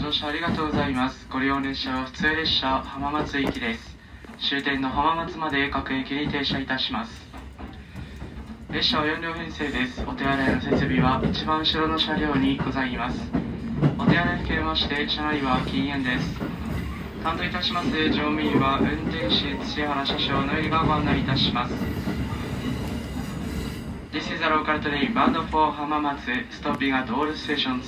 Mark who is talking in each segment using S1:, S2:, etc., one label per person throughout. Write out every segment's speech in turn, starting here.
S1: 乗車ありがとうございます。ご利用列車は普通列車浜松行きです。終点の浜松まで各駅に停車いたします。列車は4両編成です。お手洗いの設備は一番後ろの車両にございます。お手洗いに含めまして車内は禁煙です。担当いたします乗務員は運転士土原車掌のよりがご案内いたします。This is a local train bound for 浜松 stopping at all stations。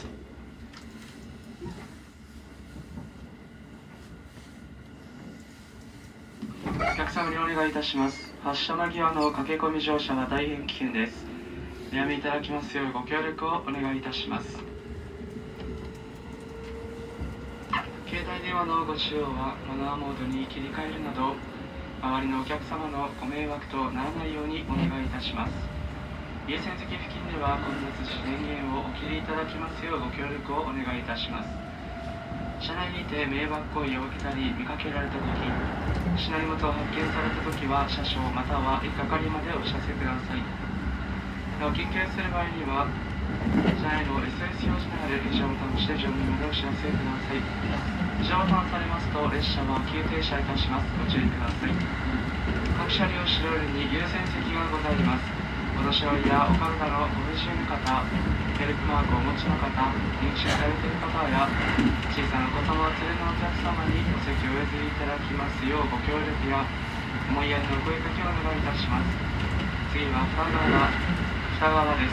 S1: お客様にお願いいたします。発車間際の駆け込み乗車は大変危険です。おやめいただきますようご協力をお願いいたします。携帯電話のご使用はマナーモードに切り替えるなど、周りのお客様のご迷惑とならないようにお願いいたします。優先席付近では混雑し電源をお切りいただきますようご協力をお願いいたします。車内にて迷惑行為を受けたり見かけられたとき、しなり元を発見されたときは車掌または1係までお知らせください。なお緊急する場合には車内の SOS 表示のある非常ボタンを押して乗務員までお知らせください。非常ボタンされますと列車は急停車いたします。ご注意ください。各車両使用に優先席がございます。お年寄りやお体のご不自由な方、ヘルプマークをお持ちの方、認知されている方や小さなお子様連れのお客様にお席をお譲りいただきますようご協力や思いやりの声かけをお願いいたします。次は北側です。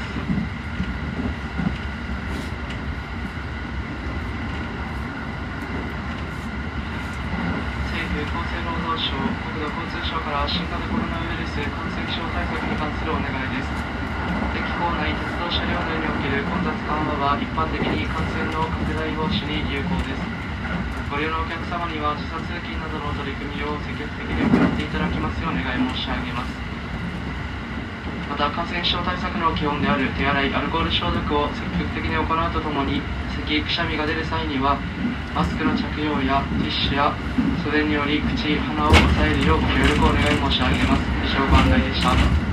S1: 政府厚生労働省国土交通省から新型コロナウイルス感染症対策に関するお願いです。駅構内鉄道車両内における混雑緩和は一般的に感染の拡大防止に有効です。ご利用のお客様には時差通勤などの取り組みを積極的に行っていただきますようお願い申し上げます。また感染症対策の基本である手洗いアルコール消毒を積極的に行うとともに、咳くしゃみが出る際にはマスクの着用やティッシュや袖により口鼻を押さえるようご協力をお願い申し上げます。以上ご案内でした。